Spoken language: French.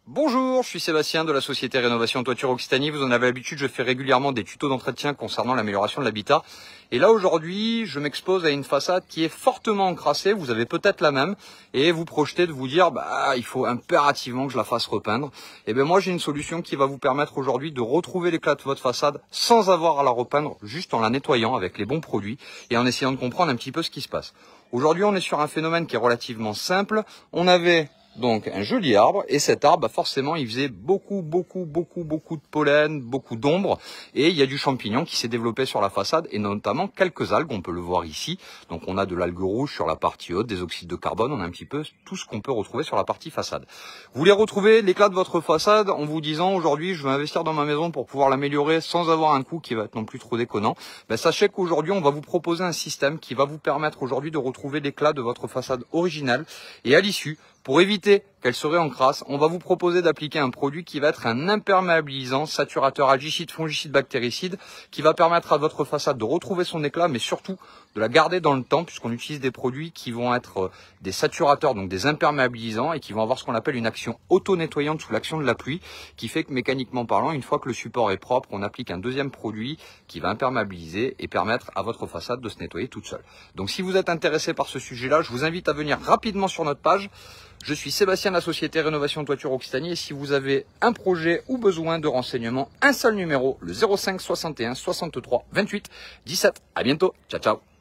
Bonjour, je suis Sébastien de la société Rénovation Toiture Occitanie. Vous en avez l'habitude, je fais régulièrement des tutos d'entretien concernant l'amélioration de l'habitat. Et là aujourd'hui, je m'expose à une façade qui est fortement encrassée. Vous avez peut-être la même et vous projetez de vous dire, il faut impérativement que je la fasse repeindre. Et bien moi, j'ai une solution qui va vous permettre aujourd'hui de retrouver l'éclat de votre façade sans avoir à la repeindre, juste en la nettoyant avec les bons produits et en essayant de comprendre un petit peu ce qui se passe. Aujourd'hui, on est sur un phénomène qui est relativement simple. On avait donc un joli arbre, et cet arbre, forcément, il faisait beaucoup de pollen, beaucoup d'ombre, et il y a du champignon qui s'est développé sur la façade, et notamment quelques algues, on peut le voir ici. Donc on a de l'algue rouge sur la partie haute, des oxydes de carbone, on a un petit peu tout ce qu'on peut retrouver sur la partie façade. Vous voulez retrouver l'éclat de votre façade en vous disant aujourd'hui je vais investir dans ma maison pour pouvoir l'améliorer sans avoir un coût qui va être non plus trop déconnant. Sachez qu'aujourd'hui on va vous proposer un système qui va vous permettre aujourd'hui de retrouver l'éclat de votre façade originale, et à l'issue, pour éviter qu'elle se réencrasse, on va vous proposer d'appliquer un produit qui va être un imperméabilisant, saturateur algicide, fongicide, bactéricide, qui va permettre à votre façade de retrouver son éclat, mais surtout de la garder dans le temps, puisqu'on utilise des produits qui vont être des saturateurs, donc des imperméabilisants, et qui vont avoir ce qu'on appelle une action auto-nettoyante sous l'action de la pluie, qui fait que mécaniquement parlant, une fois que le support est propre, on applique un deuxième produit qui va imperméabiliser et permettre à votre façade de se nettoyer toute seule. Donc si vous êtes intéressé par ce sujet-là, je vous invite à venir rapidement sur notre page. Je suis Sébastien de la société Rénovation Toiture Occitanie, et si vous avez un projet ou besoin de renseignements, un seul numéro, le 05 61 63 28 17. À bientôt. Ciao, ciao.